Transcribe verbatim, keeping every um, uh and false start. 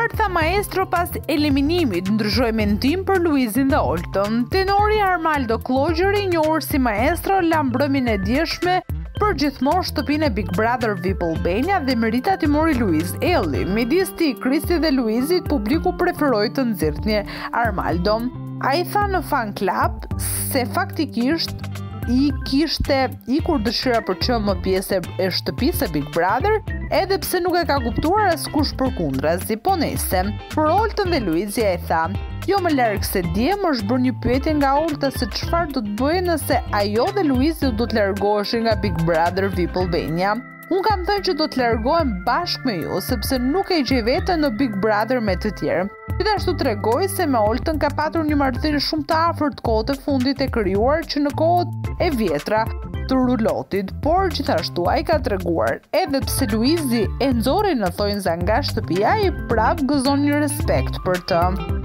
Çfarë tha Maestro pas eliminimit ndryshoi mendim për Luizin dhe Oltën? Tenori Armaldo Klogjeri, njohur si Maestro, la mbrëmjen e dieshme për gjithmonë shtëpinë e Big Brother V I P Albania dhe meritat i mori Luiz Ejllin. Midis tij, Kristi dhe Luizit, publiku preferoi të nxirrte Armaldo. Ai tha në fan club se faktikisht i kishte ikur dëshira për të qenë më pjesë e shtëpisë së Big Brother, edhe pse nuk e ka kuptuar askush përkundrazi, po nejse. Për Oltën dhe Luizi ai tha: "Jo më larg se dje më është bërë një pyetje nga Olta se çfarë do të bëjë nëse ajo dhe Luizi do të largoheshin nga Big Brother V I P Albania. Unë kam thënë që do të largohem bashkë me ju, sepse nuk e gjej veten në Big Brother me të tjerë." Gjithashtu tregoi se me Oltën ka patur një marrëdhënie shumë të afërt kohët e fundit e krijuar që në kohët e vjetra të rulotit, por gjithashtu ai ka treguar edhe pse Luizi e nxorri në thonjza nga shtëpia, ai prap gëzon një respekt për të.